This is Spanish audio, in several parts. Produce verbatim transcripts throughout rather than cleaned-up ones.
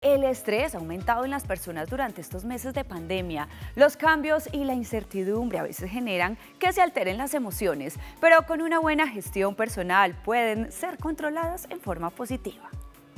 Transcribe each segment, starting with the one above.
El estrés ha aumentado en las personas durante estos meses de pandemia. Los cambios y la incertidumbre a veces generan que se alteren las emociones, pero con una buena gestión personal pueden ser controladas en forma positiva.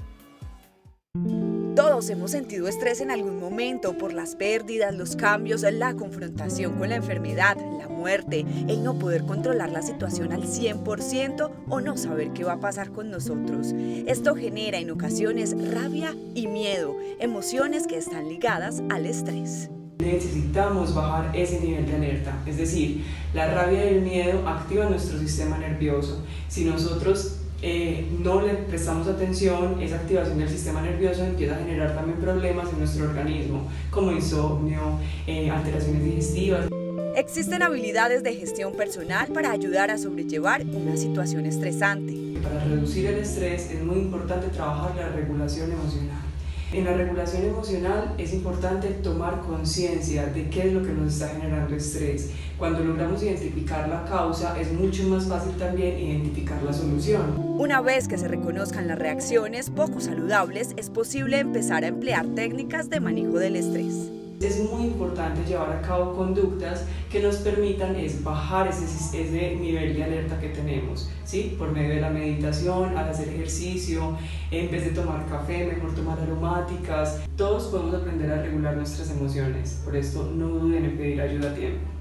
Todos hemos sentido estrés en algún momento por las pérdidas, los cambios, la confrontación con la enfermedad, la muerte, el no poder controlar la situación al cien por ciento o no saber qué va a pasar con nosotros. Esto genera en ocasiones rabia y miedo, emociones que están ligadas al estrés. Necesitamos bajar ese nivel de alerta, es decir, la rabia y el miedo activan nuestro sistema nervioso. Si nosotros Eh, no le prestamos atención, esa activación del sistema nervioso empieza a generar también problemas en nuestro organismo, como insomnio, eh, alteraciones digestivas. Existen habilidades de gestión personal para ayudar a sobrellevar una situación estresante. Para reducir el estrés es muy importante trabajar la regulación emocional. En la regulación emocional es importante tomar conciencia de qué es lo que nos está generando estrés. Cuando logramos identificar la causa, es mucho más fácil también identificar la solución. Una vez que se reconozcan las reacciones poco saludables, es posible empezar a emplear técnicas de manejo del estrés. Es muy importante llevar a cabo conductas que nos permitan es bajar ese, ese nivel de alerta que tenemos, ¿sí? Por medio de la meditación, al hacer ejercicio, en vez de tomar café, mejor tomar aromáticas. Todos podemos aprender a regular nuestras emociones, por esto no duden en pedir ayuda a tiempo.